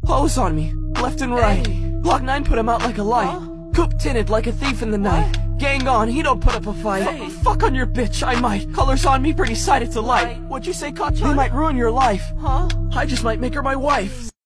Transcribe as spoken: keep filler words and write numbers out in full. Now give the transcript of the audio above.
Hoes on me, left and right. Hey. Glock nine put him out like a light. Huh? Coupe tinted like a thief in the night. Gang on, he don't put up a fight. Hey. F fuck on your bitch, I might. Colors on me, pretty sighted to light. Right. What'd you say, Kacha? They might ruin your life. Huh? I just might make her my wife.